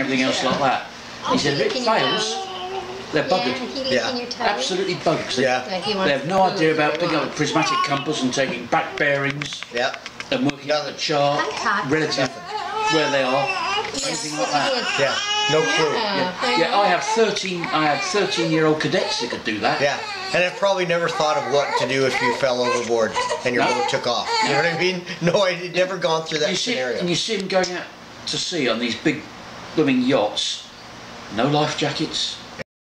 everything else like that. He said if it fails, they're buggered. Yeah. Absolutely buggered. Yeah. They have no idea about picking up a prismatic compass and taking back bearings. Yeah. And working out the chart relative where they are. Anything like that. Yeah. No clue. Yeah, I have 13-year-old cadets that could do that. Yeah, and I've probably never thought of what to do if you fell overboard and your boat took off. You know what I mean? No, I'd never gone through that scenario. And you see them going out to sea on these big blooming yachts. No life jackets,